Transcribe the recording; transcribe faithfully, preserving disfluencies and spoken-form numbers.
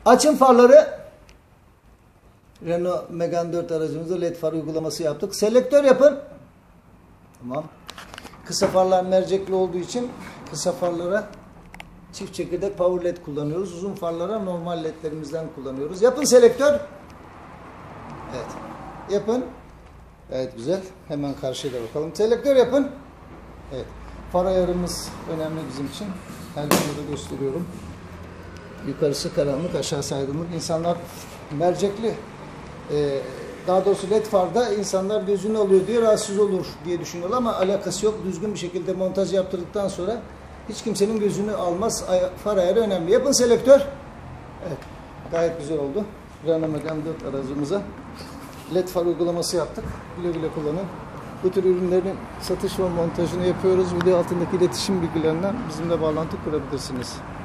Açın farları. Renault Megane dört aracımızda led far uygulaması yaptık. Selektör yapın. Tamam. Kısa farlar mercekli olduğu için kısa farlara çift çekirdek power led kullanıyoruz. Uzun farlara normal ledlerimizden kullanıyoruz. Yapın selektör. Evet. Yapın. Evet, güzel. Hemen karşıya da bakalım. Selektör yapın. Evet. Far ayarımız önemli bizim için. Her videoda gösteriyorum. Yukarısı karanlık, aşağısı aydınlık. İnsanlar mercekli, e, daha doğrusu led farda insanlar gözünü alıyor diye rahatsız olur diye düşünüyorlar ama alakası yok. Düzgün bir şekilde montaj yaptırdıktan sonra hiç kimsenin gözünü almaz. Far ayarı önemli. Yapın selektör. Evet. Gayet güzel oldu. Renault Megane dört aracımıza led far uygulaması yaptık. Güle güle kullanın. Bu tür ürünlerin satış ve montajını yapıyoruz. Video altındaki iletişim bilgilerinden bizimle bağlantı kurabilirsiniz.